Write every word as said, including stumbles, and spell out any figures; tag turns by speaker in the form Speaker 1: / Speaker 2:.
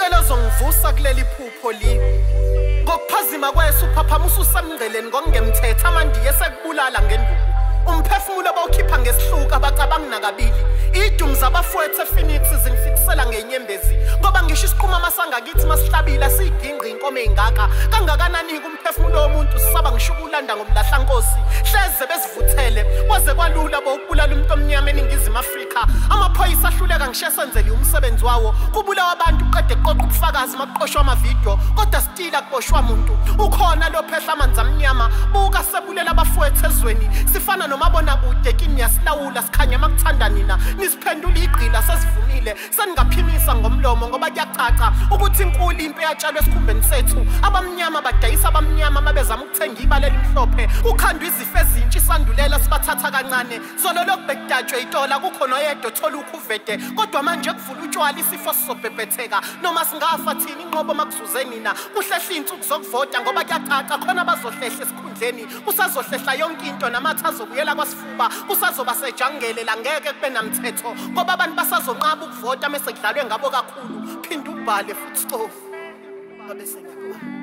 Speaker 1: ngicela zongivusa kuleli phupho li ngokuphazima kwesu uphaphamu ususemngceleni ngokungemthetha amandiye sekubulala ngenduku umphefumulo bawukhipha ngesihluka bacabanga nakabili idum zabafowethu ePhoenix zingifikisela ngenyembezi ngoba ngisho isiqhuma masangakithi masihlabila siyiginqa inkomo engaka kangakanani kumphefumulo womuntu sisaba ngisho ukulanda ngomlahla nkosi hleze besivuthele kwaze kwalula bawubulala umuntu omnyama eNingizimu Afrika amaphoyisa ahluleka ngisho senzele umsebenzi wawo kubulawa abantu qede qoqa ubufakazi maqoshwa amavideo kodwa stila kuboshwa umuntu ukhona lo phehla amanzi amnyama buka sebulela abafowethu ezweni sifana nomabona kude kini yasilawula sikhanya makuthanda nina nisiphendula igqila sesivumile seningaphimisa ngomlomo ngoba kuyacaca ukuthi inkulu impe yatshalwe esikhumbeni sethu abamnyama badayisa abamnyama mabezama ukuthenga ibale elimhlophe ukhandwa izifo ezintsha isandulela sibathatha kancane zolo lokubekudatshwe itola kukhona oyedwa othola ukhuvede kodwa manje kuvula utshwala isifo sisobhebhetheka noma singafa thina inqobo makuzuze nina kuhlehla insuku zokuvota ngoba kuyacaca khona abazohlehla esikhundleni kusazohlehla yonke into namatha azobuyela kwasifuba kusazoba sejangele la ngeke kube namthetho ngoba abantu basazonqaba ukuvota mase kudlalwe ngabo kakhulu phinda ubhale futhi stove babe sengiyabona